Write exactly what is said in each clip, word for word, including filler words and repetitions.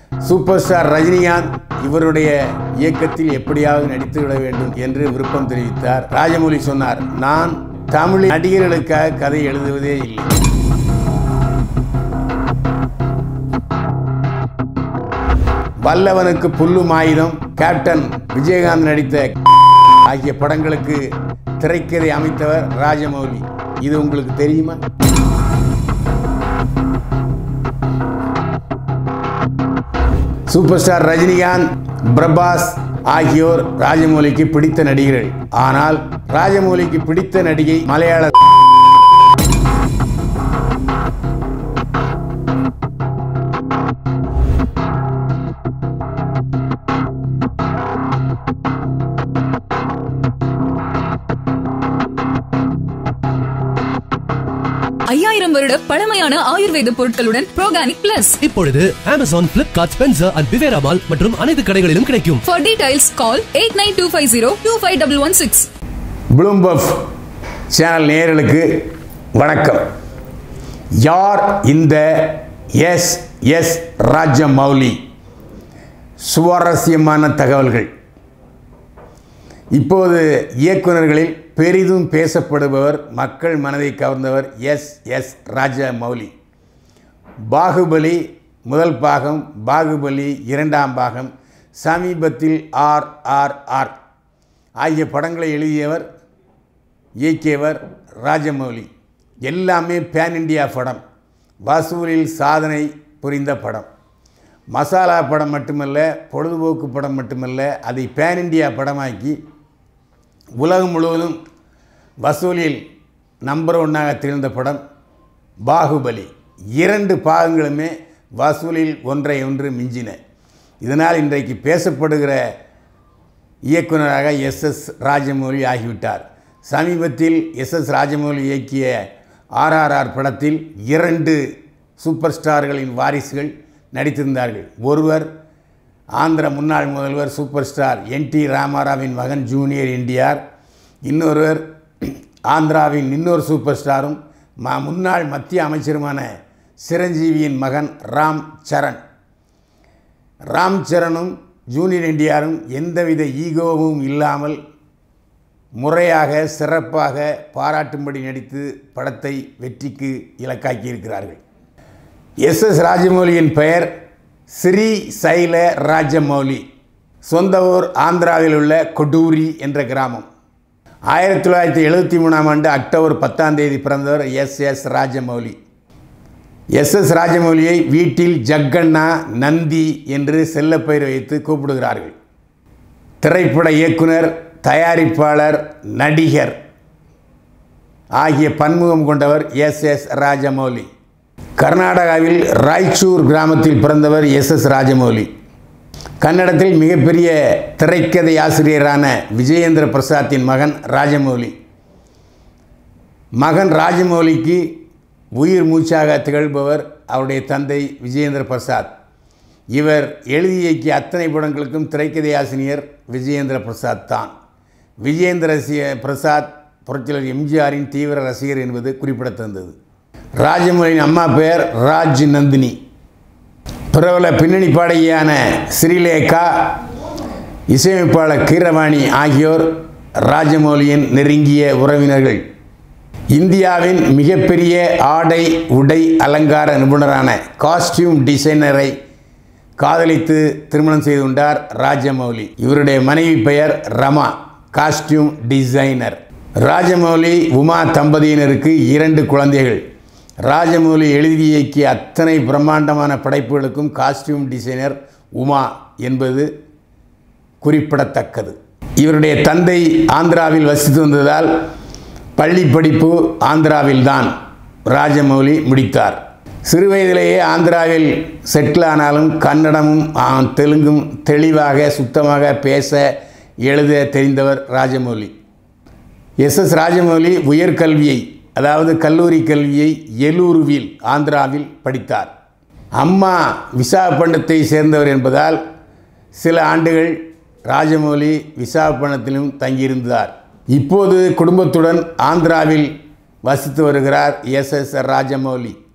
Super star Rajinikanth இவருடைய இயக்கத்தில் எப்படியாவது நடித்துவிட வேண்டும் என்று விருப்பம் தெரிவித்தார். ராஜமௌலி சொன்னார், நான் தமிழ் நடிகர்களுக்காக கதை எழுதுவதே இல்லை. வல்லவனுக்கு புல்லும் ஆயுதம், கேப்டன் விஜயகாந்த் நடித்த ஆகிய படங்களுக்கு திரைக்கதை அமைத்தவர் ராஜமௌலி. இது உங்களுக்கு தெரியுமா? சூப்பர் ஸ்டார் ரஜினிகாந்த், பிரபாஸ் ஆகியோர் ராஜமௌலிக்கு பிடித்த நடிகர்கள். ஆனால் ராஜமௌலிக்கு பிடித்த நடிகை மலையாள ஐயாயிரம் வருட பழமையான ஆயுர்வேத பொருட்களுடன் ப்ரோகானிக் பிளஸ் இப்பொழுது Amazon, Flipkart, Spencer and Bivera Mall மற்றும் அனைத்து கடைகளிலும் கிடைக்கும். For details call eight nine two five zero two five one one six. ப்ளூம்பர்ஃப் சேனல் நேயர்களுக்கு வணக்கம். யார் இந்த எஸ் எஸ் ராஜமௌலி? சுவாரஸ்யமான தகவல்கள். இப்போது இயக்குநர்களில் பெரிதும் பேசப்படுபவர், மக்கள் மனதை கவர்ந்தவர் எஸ் எஸ் ராஜமௌலி. பாகுபலி முதல் பாகம், பாகுபலி இரண்டாம் பாகம், சமீபத்தில் ஆர் ஆர் ஆர் ஆகிய படங்களை எழுதியவர், இயக்கியவர் ராஜமௌலி. எல்லாமே பேன் இண்டியா படம், வசூலில் சாதனை புரிந்த படம். மசாலா படம் மட்டுமல்ல, பொழுதுபோக்கு படம் மட்டுமல்ல, அதை பேன் இண்டியா படமாக்கி உலகம் முழுவதும் வசூலில் நம்பர் ஒன்னாக திகழ்ந்த படம் பாகுபலி. இரண்டு பாகங்களுமே வசூலில் ஒன்றை ஒன்று மிஞ்சின. இதனால் இன்றைக்கு பேசப்படுகிற இயக்குநராக எஸ் எஸ் ராஜமௌலி ஆகிவிட்டார். சமீபத்தில் எஸ் எஸ் ராஜமௌலி இயக்கிய ஆர் ஆர் ஆர் படத்தில் இரண்டு சூப்பர் ஸ்டார்களின் வாரிசுகள் நடித்திருந்தார்கள். ஒருவர் ஆந்திர முன்னாள் முதல்வர் சூப்பர் ஸ்டார் என் டி ராமாராவின் மகன் ஜூனியர் என்டிஆர், இன்னொருவர் ஆந்திராவின் இன்னொரு சூப்பர் ஸ்டாரும் முன்னாள் மத்திய அமைச்சருமான சிரஞ்சீவியின் மகன் ராம் சரண். ராம் சரணும் ஜூனியர் என்டிஆரும் எந்தவித ஈகோவும் இல்லாமல் முறையாக சிறப்பாக பாராட்டும்படி நடித்து படத்தை வெற்றிக்கு இலக்காக்கியிருக்கிறார்கள். எஸ் எஸ் ராஜமௌலியின் பெயர் ஸ்ரீ சைல ராஜமௌலி. சொந்த ஊர் ஆந்திராவில் உள்ள கொடூரி என்ற கிராமம். ஆயிரத்தி தொள்ளாயிரத்தி எழுபத்தி மூணாம் ஆண்டு அக்டோபர் பத்தாம் தேதி பிறந்தவர் S S Rajamouli. S S ராஜமௌலியை வீட்டில் ஜக்கண்ணா, நந்தி என்று செல்லப்பெயர் வைத்து கூப்பிடுகிறார்கள். திரைப்பட இயக்குனர், தயாரிப்பாளர், நடிகர் ஆகிய பன்முகம் கொண்டவர் எஸ் எஸ் ராஜமௌலி. கர்நாடகாவில் ராய்ச்சூர் கிராமத்தில் பிறந்தவர் எஸ் எஸ் ராஜமௌலி. கன்னடத்தில் மிகப்பெரிய திரைக்கதை ஆசிரியரான விஜயேந்திர பிரசாத்தின் மகன் ராஜமௌலி. மகன் ராஜமௌலிக்கு உயிர் மூச்சாக திகழ்பவர் அவருடைய தந்தை விஜயேந்திர பிரசாத். இவர் எழுதி இயக்கிய அத்தனை படங்களுக்கும் திரைக்கதை ஆசிரியர் விஜயேந்திர பிரசாத் தான். விஜயேந்திர பிரசாத் புரட்சியாளர் எம்ஜிஆரின் தீவிர ரசிகர் என்பது குறிப்பிடத்தக்கது. ராஜமௌலியின் அம்மா பெயர் ராஜ் நந்தினி. பிரபல பின்னணி பாடகியான ஸ்ரீலேகா, இசையமைப்பாளர் கீரவாணி ஆகியோர் ராஜமௌலியின் நெருங்கிய உறவினர்கள். இந்தியாவின் மிகப்பெரிய ஆடை உடை அலங்கார நிபுணரான காஸ்டியூம் டிசைனரை காதலித்து திருமணம் செய்து கொண்டார் ராஜமௌலி. இவருடைய மனைவி பெயர் ரமா, காஸ்டியூம் டிசைனர். ராஜமௌலி உமா தம்பதியினருக்கு இரண்டு குழந்தைகள். ராஜமௌலி எழுதி இயக்கிய அத்தனை பிரம்மாண்டமான படைப்புகளுக்கும் காஸ்டியூம் டிசைனர் உமா என்பது குறிப்பிடத்தக்கது. இவருடைய தந்தை ஆந்திராவில் வசித்து வந்ததால் பள்ளி படிப்பு ஆந்திராவில்தான் ராஜமௌலி முடித்தார். சிறுவயதிலேயே ஆந்திராவில் செட்டில் ஆனாலும் கன்னடமும் தெலுங்கும் தெளிவாக சுத்தமாக பேச எழுத தெரிந்தவர் ராஜமௌலி. எஸ் எஸ் ராஜமௌலி உயர்கல்வியை, அதாவது கல்லூரி கல்வியை எலூருவில் ஆந்திராவில் படித்தார். அம்மா விசாகப்பட்டினத்தை சேர்ந்தவர் என்பதால் சில ஆண்டுகள் ராஜமௌலி விசாகப்பட்டினத்திலும் தங்கியிருந்தார். இப்போது குடும்பத்துடன் ஆந்திராவில் வசித்து வருகிறார் எஸ் எஸ் ராஜமௌலி.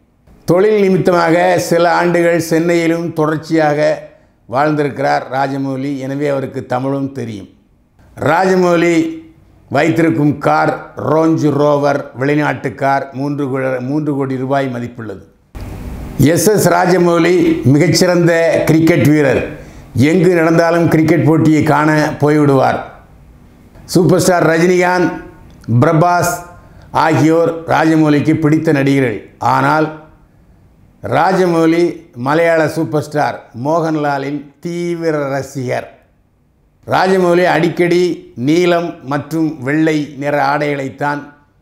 தொழில் நிமித்தமாக சில ஆண்டுகள் சென்னையிலும் தொடர்ச்சியாக வாழ்ந்திருக்கிறார் ராஜமௌலி. எனவே அவருக்கு தமிழும் தெரியும். ராஜமௌலி வைத்திருக்கும் கார் ரேஞ்ச் ரோவர் வெளிநாட்டு கார், மூன்று மூன்று கோடி ரூபாய் மதிப்புள்ளது. எஸ் எஸ் ராஜமௌலி மிகச்சிறந்த கிரிக்கெட் வீரர். எங்கு நடந்தாலும் கிரிக்கெட் போட்டியை காண போய்விடுவார். சூப்பர் ஸ்டார் ரஜினிகாந்த், பிரபாஸ் ஆகியோர் ராஜமௌலிக்கு பிடித்த நடிகர்கள். ஆனால் ராஜமௌலி மலையாள சூப்பர் ஸ்டார் மோகன்லாலின் தீவிர ரசிகர். ராஜமௌலி அடிக்கடி நீலம் மற்றும் வெள்ளை நிற ஆடைகளைத்தான்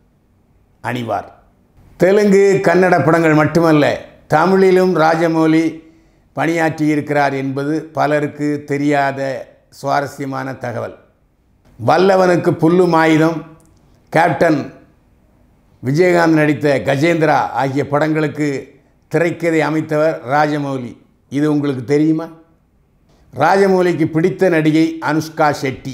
அணிவார். தெலுங்கு கன்னட படங்கள் மட்டுமல்ல, தமிழிலும் ராஜமௌலி பணியாற்றியிருக்கிறார் என்பது பலருக்கு தெரியாத சுவாரஸ்யமான தகவல். வல்லவனுக்கு புல்லும் ஆயுதம், கேப்டன் விஜயகாந்த் நடித்த கஜேந்திரா ஆகிய படங்களுக்கு திரைக்கதை அமைத்தவர் ராஜமௌலி. இது உங்களுக்கு தெரியுமா? ராஜமௌலிக்கு பிடித்த நடிகை அனுஷ்கா ஷெட்டி.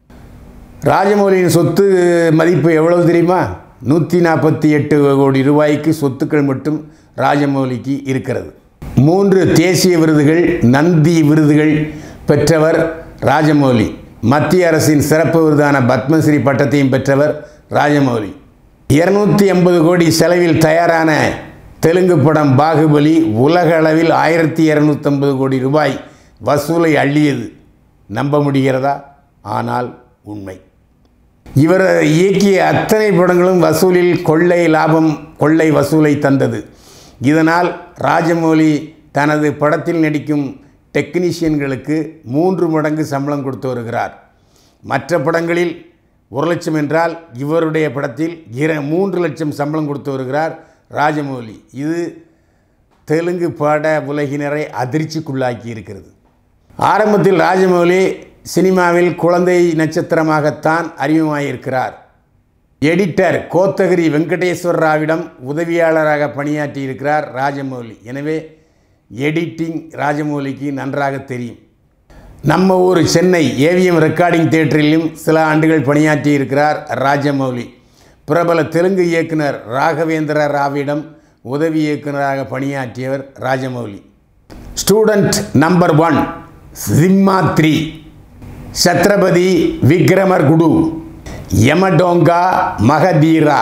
ராஜமௌலியின் சொத்து மதிப்பு எவ்வளவு தெரியுமா? நூற்றி நாற்பத்தி எட்டு கோடி ரூபாய்க்கு சொத்துக்கள் மட்டும் ராஜமௌலிக்கு இருக்கிறது. மூன்று தேசிய விருதுகள், நந்தி விருதுகள் பெற்றவர் ராஜமௌலி. மத்திய அரசின் சிறப்பு விருதான பத்மஸ்ரீ பட்டத்தையும் பெற்றவர் ராஜமௌலி. இருநூற்றி ஐம்பது கோடி செலவில் தயாரான தெலுங்கு படம் பாகுபலி உலக அளவில் ஆயிரத்தி இரநூத்தி ஐம்பது கோடி ரூபாய் வசூலை அள்ளியது. நம்ப முடிகிறதா? ஆனால் உண்மை. இவர் இயக்கிய அத்தனை படங்களும் வசூலில் கொள்ளை லாபம், கொள்ளை வசூலை தந்தது. இதனால் ராஜமௌலி தனது படத்தில் நடிக்கும் டெக்னீஷியன்களுக்கு மூன்று மடங்கு சம்பளம் கொடுத்து வருகிறார். மற்ற படங்களில் ஒரு லட்சம் என்றால் இவருடைய படத்தில் இர மூன்று லட்சம் சம்பளம் கொடுத்து வருகிறார் ராஜமௌலி. இது தெலுங்கு பட உலகினரை அதிர்ச்சிக்குள்ளாக்கி இருக்கிறது. ஆரம்பத்தில் ராஜமௌலி சினிமாவில் குழந்தை நட்சத்திரமாகத்தான் அறிமுகமாயிருக்கிறார். எடிட்டர் கோத்தகிரி வெங்கடேஸ்வர ராவிடம் உதவியாளராக பணியாற்றியிருக்கிறார் ராஜமௌலி. எனவே எடிட்டிங் ராஜமௌலிக்கு நன்றாக தெரியும். நம்ம ஊர் சென்னை ஏவிஎம் ரெக்கார்டிங் தியேட்டரிலும் சில ஆண்டுகள் பணியாற்றியிருக்கிறார் ராஜமௌலி. பிரபல தெலுங்கு இயக்குனர் ராகவேந்திர ராவிடம் உதவி இயக்குநராக பணியாற்றியவர் Rajamouli. Student number one, Simhadri, Chatrapathi Vikramarkudu, Yamadonga, Magadheera,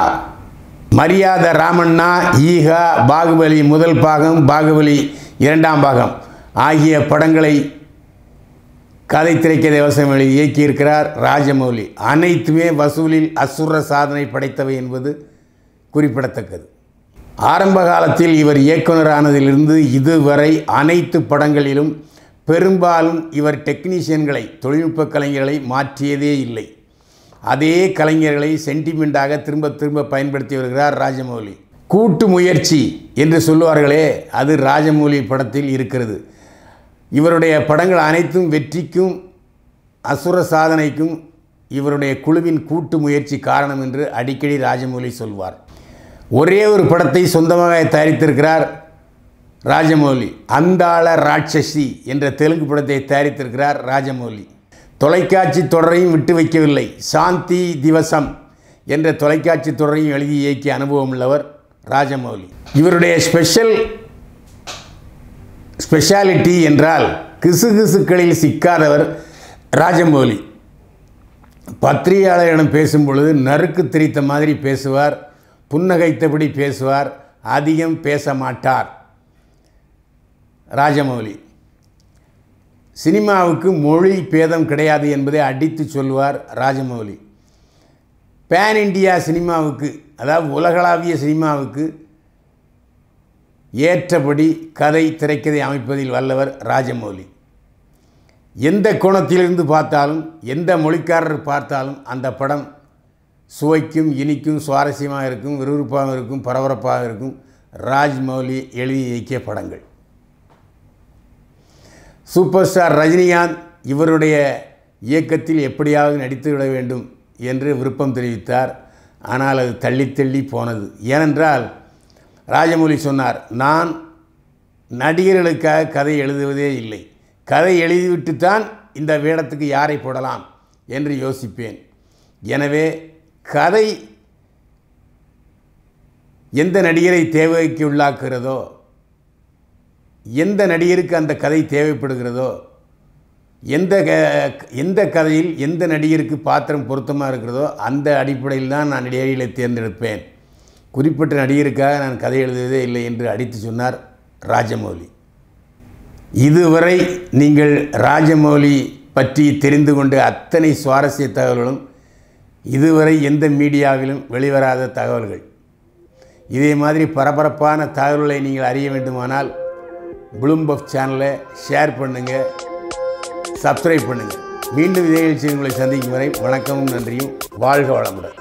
Maryada Ramanna, ஈகா, பாகுபலி முதல் பாகம், பாகுபலி இரண்டாம் பாகம் ஆகிய படங்களை கதை திரைக்கதை வசனம் எழுதி இயக்கியிருக்கிறார் ராஜமௌலி. அனைத்துமே வசூலில் அசுர சாதனை படைத்தவை என்பது குறிப்பிடத்தக்கது. ஆரம்ப காலத்தில் இவர் இயக்குனரானதிலிருந்து இதுவரை அனைத்து படங்களிலும் பெரும்பாலும் இவர் டெக்னீஷியன்களை, தொழில்நுட்ப கலைஞர்களை மாற்றியதே இல்லை. அதே கலைஞர்களை சென்டிமெண்டாக திரும்ப திரும்ப பயன்படுத்தி வருகிறார் ராஜமௌலி. கூட்டு முயற்சி என்று சொல்லுவார்களே, அது ராஜமௌலி படத்தில் இருக்கிறது. இவருடைய படங்கள் அனைத்தும் வெற்றிக்கும் அசுர சாதனைக்கும் இவருடைய குழுவின் கூட்டு முயற்சி காரணம் என்று அடிக்கடி ராஜமௌலி சொல்வார். ஒரே ஒரு படத்தை சொந்தமாக தயாரித்திருக்கிறார் ராஜமௌலி. அந்தாள ராட்சசி என்ற தெலுங்கு படத்தை தயாரித்திருக்கிறார் ராஜமௌலி. தொலைக்காட்சி தொடரையும் விட்டு வைக்கவில்லை. சாந்தி திவசம் என்ற தொலைக்காட்சி தொடரையும் எழுதி இயக்கிய அனுபவம் உள்ளவர் ராஜமௌலி. இவருடைய ஸ்பெஷல் ஸ்பெஷாலிட்டி என்றால் கிசுகிசுக்களில் சிக்காதவர் ராஜமௌலி. பத்திரிகையாளரிடம் பேசும் பொழுது நறுக்கு திரித்த மாதிரி பேசுவார், புன்னகைத்தபடி பேசுவார், அதிகம் பேச மாட்டார் ராஜமௌலி. சினிமாவுக்கு மொழி பேதம் கிடையாது என்பதை அடித்து சொல்வார் ராஜமௌலி. பேன் இண்டியா சினிமாவுக்கு, அதாவது உலகளாவிய சினிமாவுக்கு ஏற்றபடி கதை திரைக்கதை அமைப்பதில் வல்லவர் ராஜமௌலி. எந்த கோணத்திலிருந்து பார்த்தாலும், எந்த மொழிக்காரர் பார்த்தாலும் அந்த படம் சுவைக்கும், இனிக்கும், சுவாரஸ்யமாக இருக்கும், விறுவிறுப்பாக இருக்கும், பரபரப்பாக இருக்கும். ராஜமௌலி எழுதி இயக்கிய படங்கள். சூப்பர் ஸ்டார் ரஜினிகாந்த் இவருடைய இயக்கத்தில் எப்படியாவது நடித்துவிட வேண்டும் என்று விருப்பம் தெரிவித்தார். ஆனால் அது தள்ளி தள்ளி போனது. ஏனென்றால் ராஜமௌலி சொன்னார், நான் நடிகர்களுக்காக கதை எழுதுவதே இல்லை, கதை எழுதிவிட்டுத்தான் இந்த வேடத்துக்கு யாரை போடலாம் என்று யோசிப்பேன். எனவே கதை எந்த நடிகரை தேவைக்கு உள்ளாக்குகிறதோ, எந்த நடிகருக்கு அந்த கதை தேவைப்படுகிறதோ, எந்த எந்த கதையில் எந்த நடிகருக்கு பாத்திரம் பொருத்தமாக இருக்கிறதோ அந்த அடிப்படையில் தான் நான் நடிகர்களை தேர்ந்தெடுப்பேன். குறிப்பிட்ட நடிகருக்காக நான் கதை எழுதுவதே இல்லை என்று அடித்து சொன்னார் ராஜமௌலி. இதுவரை நீங்கள் ராஜமௌலி பற்றி தெரிந்து கொண்ட அத்தனை சுவாரஸ்ய தகவல்களும் இதுவரை எந்த மீடியாவிலும் வெளிவராத தகவல்கள். இதே மாதிரி பரபரப்பான தகவல்களை நீங்கள் அறிய வேண்டுமானால் ப்ளூம்பஃப் சேனலை ஷேர் பண்ணுங்கள், சப்ஸ்கிரைப் பண்ணுங்கள். மீண்டும் இதே நிகழ்ச்சியை உங்களை சந்திக்கும் வரை வணக்கமும் நன்றியும். வாழ்க வளமுடன்.